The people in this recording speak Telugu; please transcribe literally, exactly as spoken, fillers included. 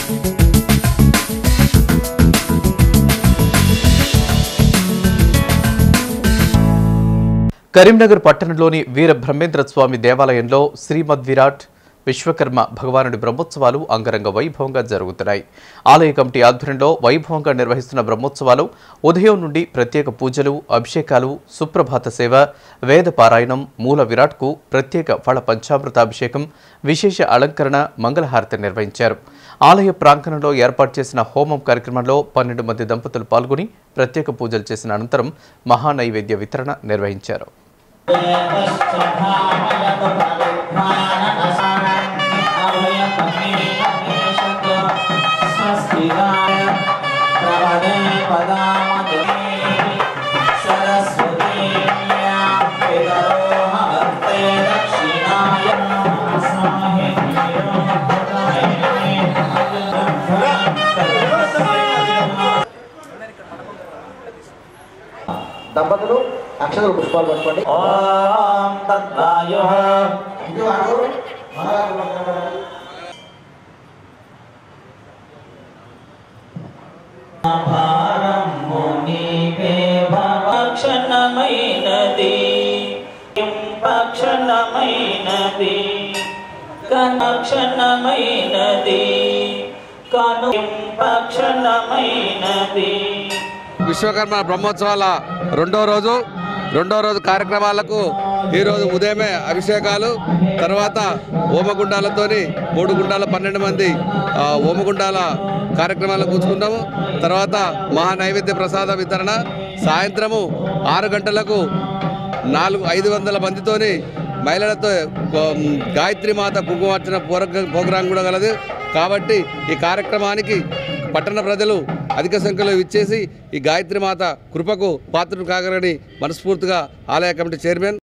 కరీంనగర్ పట్టణంలోని వీర బ్రహ్మేంద్ర స్వామి దేవాలయంలో శ్రీమద్ విరాట్ విశ్వకర్మ భగవానుడి బ్రహ్మోత్సవాలు అంగరంగ వైభవంగా జరుగుతున్నాయి. ఆలయ కమిటీ ఆధ్వర్యంలో వైభవంగా నిర్వహిస్తున్న బ్రహ్మోత్సవాలు ఉదయం నుండి ప్రత్యేక పూజలు, అభిషేకాలు, సుప్రభాత సేవ, వేద పారాయణం, మూల విరాట్కు ప్రత్యేక ఫల పంచామృతాభిషేకం, విశేష అలంకరణ, మంగళహారతి నిర్వహించారు. ఆలయ ప్రాంగణంలో ఏర్పాటు చేసిన హోమం కార్యక్రమంలో పన్నెండు మంది దంపతులు పాల్గొని ప్రత్యేక పూజలు చేసిన అనంతరం మహానైవేద్య వితరణ నిర్వహించారు. దంపతులు అక్షతలు పుష్పాలు పట్టుకోండి. ఓం తద్వాయుః భారం మునివే భవక్షణమైనది పక్షణమైనది కనక్షణమైనది కను పక్షణమైనది. విశ్వకర్మ బ్రహ్మోత్సవాల రెండో రోజు రెండో రోజు కార్యక్రమాలకు ఈరోజు ఉదయమే అభిషేకాలు, తర్వాత హోమగుండాలతోని మూడు గుండాల పన్నెండు మంది హోమగుండాల కార్యక్రమాలు కూర్చుకుంటాము. తర్వాత మహానైవేద్య ప్రసాద వితరణ సాయంత్రము ఆరు గంటలకు నాలుగు ఐదు వందల మందితోని మహిళలతో గాయత్రి మాత కుంకుమార్చన ప్రోగ్రాం కూడా కలదు. కాబట్టి ఈ కార్యక్రమానికి పట్టణ ప్రజలు అధిక సంఖ్యలో ఇచ్చేసి ఈ గాయత్రి మాత కృపకు పాత్రలు కాగలని మనస్ఫూర్తిగా ఆలయ కమిటీ చైర్మన్